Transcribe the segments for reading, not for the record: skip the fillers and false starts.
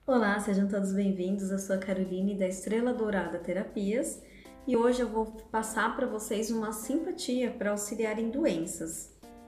Olá, sejam todos bem-vindos. Eu sou a Caroline da Estrela Dourada Terapias e hoje eu vou passar para vocês uma simpatia para auxiliar em doenças.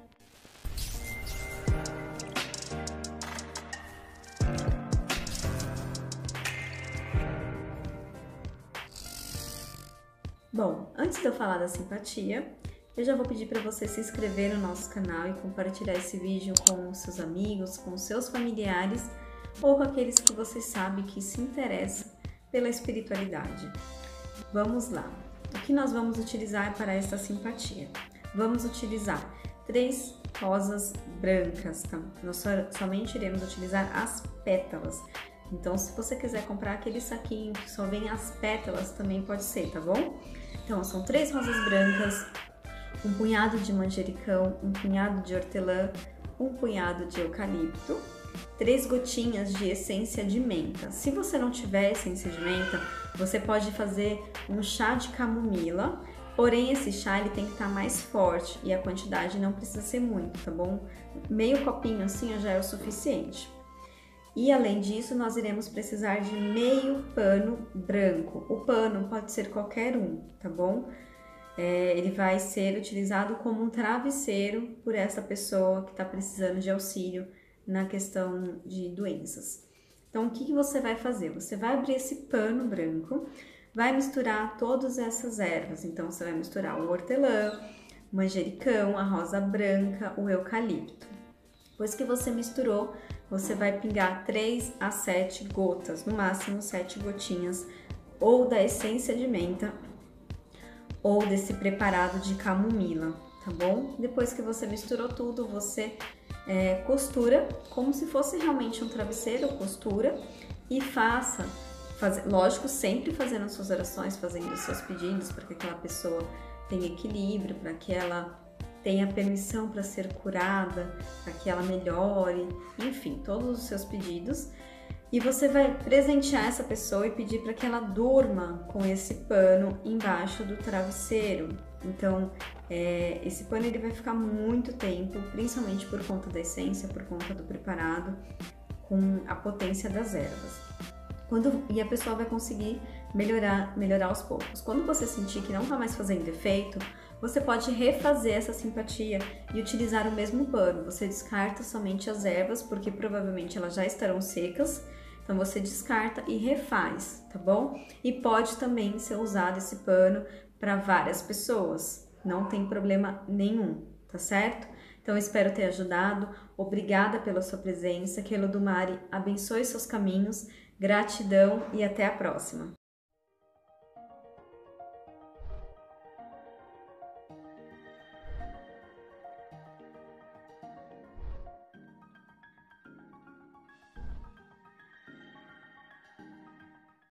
Bom, antes de eu falar da simpatia, eu já vou pedir para você se inscrever no nosso canal e compartilhar esse vídeo com os seus amigos, com os seus familiares ou com aqueles que você sabe que se interessam pela espiritualidade. Vamos lá. O que nós vamos utilizar para esta simpatia? Vamos utilizar 3 rosas brancas, tá? Nós somente iremos utilizar as pétalas. Então, se você quiser comprar aquele saquinho que só vem as pétalas, também pode ser, tá bom? Então, são 3 rosas brancas, um punhado de manjericão, um punhado de hortelã, um punhado de eucalipto, 3 gotinhas de essência de menta. Se você não tiver essência de menta, você pode fazer um chá de camomila, porém esse chá ele tem que estar mais forte e a quantidade não precisa ser muito, tá bom? Meio copinho assim já é o suficiente. E além disso, nós iremos precisar de meio pano branco. O pano pode ser qualquer um, tá bom? Ele vai ser utilizado como um travesseiro por essa pessoa que está precisando de auxílio na questão de doenças. Então, o que você vai fazer? Você vai abrir esse pano branco, vai misturar todas essas ervas. Então, você vai misturar o hortelã, o manjericão, a rosa branca, o eucalipto. Depois que você misturou, você vai pingar 3 a 7 gotas, no máximo 7 gotinhas, ou da essência de menta, ou desse preparado de camomila, tá bom? Depois que você misturou tudo, você costura como se fosse realmente um travesseiro, costura e lógico, sempre fazendo as suas orações, fazendo os seus pedidos para que aquela pessoa tenha equilíbrio, para que ela tenha permissão para ser curada, para que ela melhore, enfim, todos os seus pedidos. E você vai presentear essa pessoa e pedir para que ela durma com esse pano embaixo do travesseiro. Então, esse pano ele vai ficar muito tempo, principalmente por conta da essência, por conta do preparado, com a potência das ervas. E a pessoa vai conseguir melhorar aos poucos. Quando você sentir que não está mais fazendo efeito, você pode refazer essa simpatia e utilizar o mesmo pano. Você descarta somente as ervas, porque provavelmente elas já estarão secas. Então você descarta e refaz, tá bom? E pode também ser usado esse pano para várias pessoas. Não tem problema nenhum, tá certo? Então espero ter ajudado. Obrigada pela sua presença. Que Elodumare abençoe seus caminhos. Gratidão e até a próxima.